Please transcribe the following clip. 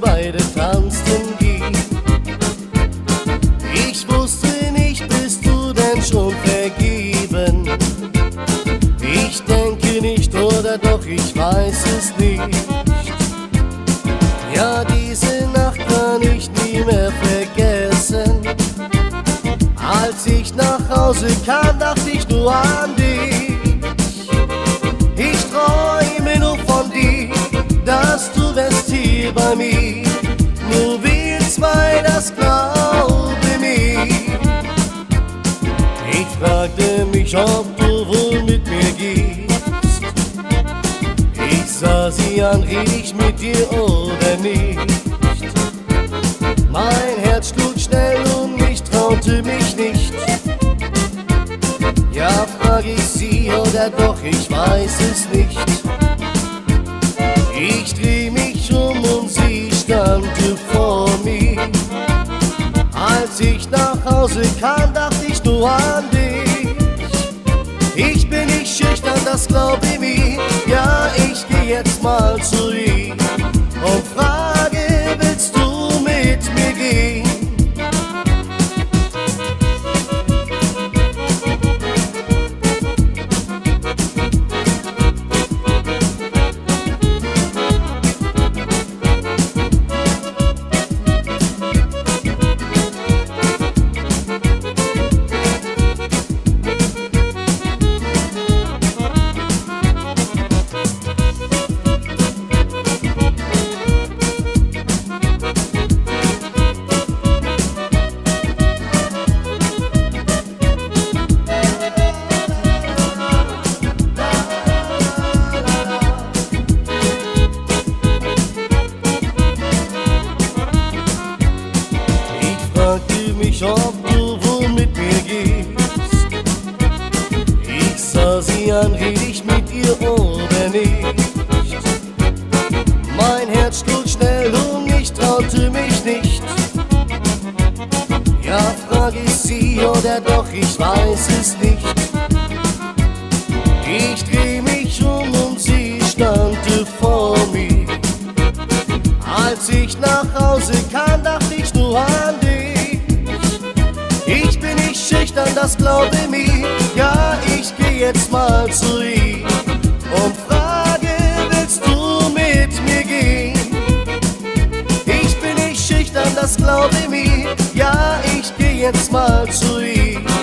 beide tanzten ging. Ich wusste nicht, bist du denn schon vergeben? Ich denke nicht, oder doch, ich weiß es nicht. Ja, diese Nacht kann ich nie mehr vergessen. Als ich nach Hause kam, dachte ich nur an dich. Ich träume nur von dir, dass du wärst hier bei mir. Nur wir zwei, das glaube mir. Ich fragte mich, ob du wohl mit mir gehst. Ich sah sie an, red ich mit dir oder nicht? Mein Herz schlug schnell und ich traute mich nicht. Ja, frag ich sie oder doch, ich weiß es nicht. Ich dreh mich um und sie stand vor mir. Als ich nach Hause kam, dachte ich nur an dich. Ich bin nicht schüchtern, das glaube mir. Ja, ich geh jetzt mal zu ihr und frage, willst du mit mir gehen? Ob du wohl mit mir gehst. Ich sah sie an, red ich mit ihr oder nicht? Mein Herz schlug schnell und ich traute mich nicht. Ja, frag ich sie oder doch, ich weiß es nicht. Ich dreh mich um und sie stand vor mir. Als ich nach Hause kam, dachte ich nur an dich. Ich bin nicht schüchtern, das glaube mir. Ja, ich geh jetzt mal zu ihr und frage, willst du mit mir gehen? Ich bin nicht schüchtern, das glaube mir. Ja, ich geh jetzt mal zu ihr